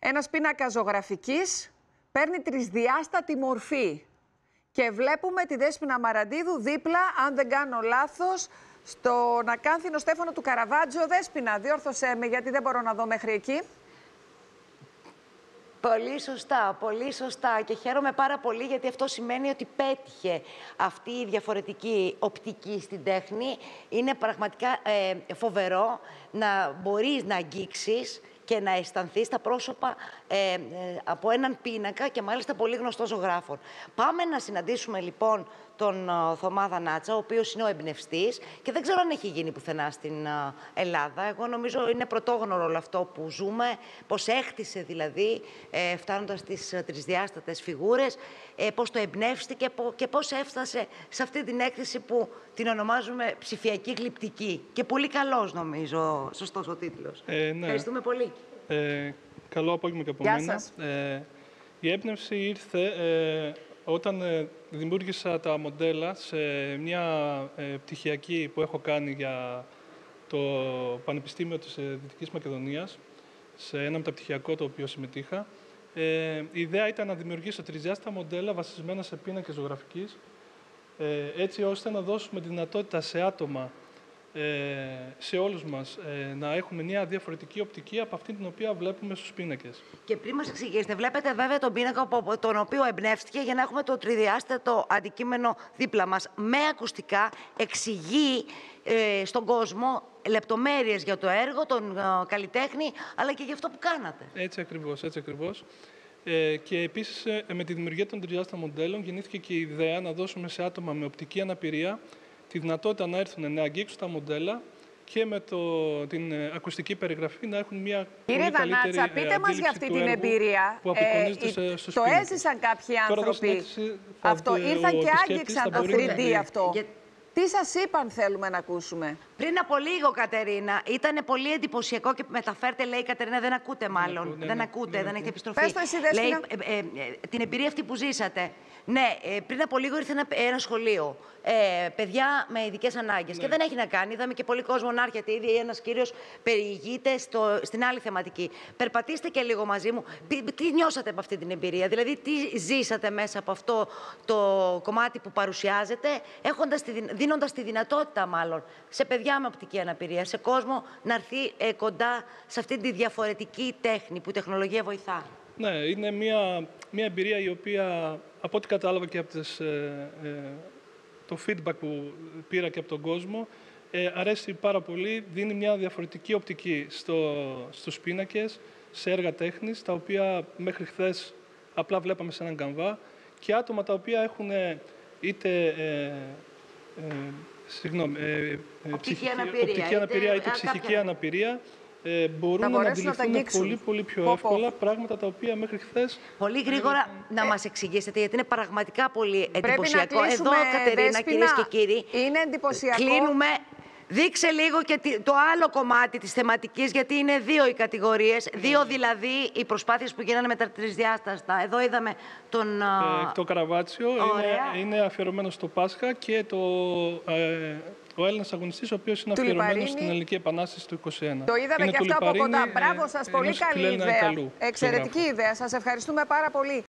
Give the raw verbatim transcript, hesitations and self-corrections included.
Ένας πίνακας ζωγραφικής παίρνει τρισδιάστατη μορφή. Και βλέπουμε τη Δέσποινα Μαραντίδου δίπλα, αν δεν κάνω λάθος, στον ακάνθινο Στέφανο του Καραβάτζο. Δέσποινα, διόρθωσέ με, γιατί δεν μπορώ να δω μέχρι εκεί. Πολύ σωστά, πολύ σωστά και χαίρομαι πάρα πολύ, γιατί αυτό σημαίνει ότι πέτυχε αυτή η διαφορετική οπτική στην τέχνη. Είναι πραγματικά ε, φοβερό να μπορείς να αγγίξεις και να αισθανθείς τα πρόσωπα ε, ε, από έναν πίνακα και μάλιστα πολύ γνωστό ζωγράφων. Πάμε να συναντήσουμε λοιπόν τον uh, Θωμά Δανάτσα, ο οποίος είναι ο εμπνευστής και δεν ξέρω αν έχει γίνει πουθενά στην uh, Ελλάδα. Εγώ νομίζω είναι πρωτόγνωρο όλο αυτό που ζούμε, πώς έχτισε δηλαδή, ε, φτάνοντας στις uh, τρισδιάστατες φιγούρες, ε, πώς το εμπνεύστηκε και πώς έφτασε σε αυτή την έκθεση που την ονομάζουμε ψηφιακή γλυπτική. Και πολύ καλός, νομίζω, σωστός ο τίτλος. Ε, ναι. Ευχαριστούμε πολύ. Ε, καλό απόγευμα και από Γεια μένα. σας. Ε, η έμπνευση ήρθε ε, όταν ε, δημιούργησα τα μοντέλα σε μια ε, πτυχιακή που έχω κάνει για το Πανεπιστήμιο της ε, Δυτικής Μακεδονίας, σε ένα μεταπτυχιακό το οποίο συμμετείχα. Ε, η ιδέα ήταν να δημιουργήσω τρισδιάστατα μοντέλα βασισμένα σε πίνακες ζωγραφικής, ε, έτσι ώστε να δώσουμε τη δυνατότητα σε άτομα, σε όλους μας, να έχουμε μια διαφορετική οπτική από αυτή την οποία βλέπουμε στους πίνακες. Και πριν μας εξηγήσετε, βλέπετε βέβαια τον πίνακα από τον οποίο εμπνεύστηκε για να έχουμε το τριδιάστατο αντικείμενο δίπλα μας. Με ακουστικά εξηγεί ε, στον κόσμο λεπτομέρειες για το έργο, τον ε, καλλιτέχνη, αλλά και για αυτό που κάνατε. Έτσι ακριβώς, έτσι ακριβώς. Ε, και επίσης ε, με τη δημιουργία των τρισδιάστατων μοντέλων γεννήθηκε και η ιδέα να δώσουμε σε άτομα με οπτική αναπηρία τη δυνατότητα να έρθουν να αγγίξουν τα μοντέλα και με το, την ε, ακουστική περιγραφή να έχουν μια Κύριε πολύ καλύτερη Δανάτσα, πείτε μας για αυτή την εμπειρία. Που απεικονίζεται ε, στους το πίνακες. Έζησαν κάποιοι άνθρωποι. Έκθεση, αυτό, ε, ήρθαν και επισκέπτης άγγιξαν το μπορεί θρι ντι να... αυτό. Για... Τι σας είπαν, θέλουμε να ακούσουμε. Πριν από λίγο, Κατερίνα, ήταν πολύ εντυπωσιακό και μεταφέρτε, λέει η Κατερίνα, δεν ακούτε μάλλον. Δεν, ακούω, δεν ναι, ακούτε, ναι, δεν ναι. έχετε επιστροφή. Πες το εσύ, Δέσποινα. Λέει, ε, ε, ε, την εμπειρία αυτή που ζήσατε. Ναι, ε, πριν από λίγο ήρθε ένα, ένα σχολείο. Ε, παιδιά με ειδικές ανάγκες. Ναι. Και δεν έχει να κάνει. Είδαμε και πολύ κόσμο να έρχεται. Ήδη ένας κύριος περιηγείται στο, στην άλλη θεματική. Περπατήστε και λίγο μαζί μου. Τι, τι νιώσατε από αυτή την εμπειρία, δηλαδή τι ζήσατε μέσα από αυτό το κομμάτι που παρουσιάζεται, έχοντας τη, δίνοντας τη δυνατότητα μάλλον σε παιδιά με οπτική αναπηρία, σε κόσμο να έρθει ε, κοντά σε αυτή τη διαφορετική τέχνη που η τεχνολογία βοηθά. Ναι, είναι μια, μια εμπειρία η οποία, από ό,τι κατάλαβα και από τις, ε, ε, το feedback που πήρα και από τον κόσμο, ε, αρέσει πάρα πολύ, δίνει μια διαφορετική οπτική στο, στους πίνακες, σε έργα τέχνης, τα οποία μέχρι χθες απλά βλέπαμε σε έναν καμβά, και άτομα τα οποία έχουν είτε... Ε, ε, Συγγνώμη, ε, οπτική αναπηρία, οπτική αναπηρία είτε, είτε ψυχική κάποια... αναπηρία, ε, μπορούν να αντιληφθούν να πολύ, πολύ πιο πω, εύκολα πω. πράγματα τα οποία μέχρι χθες... Πολύ γρήγορα ε, να ε, μας εξηγήσετε, γιατί είναι πραγματικά πολύ εντυπωσιακό. Εδώ, Κατερίνα, κυρίες και κύριοι, είναι εντυπωσιακό. Κλείνουμε. Δείξε λίγο και το άλλο κομμάτι της θεματικής, γιατί είναι δύο οι κατηγορίες, δύο δηλαδή οι προσπάθειες που γίνανε με τα τρισδιάστατα. Εδώ είδαμε τον... Ε, το Καραβάτσιο είναι, είναι αφιερωμένο στο Πάσχα και το, ε, ο Έλληνας αγωνιστής, ο οποίος είναι αφιερωμένος στην Ελληνική Επανάσταση του είκοσι ένα. Το είδαμε είναι και αυτό από κοντά. Μπράβο σας, πολύ καλή ιδέα. Εξαιρετική ιδέα. Σας ευχαριστούμε πάρα πολύ.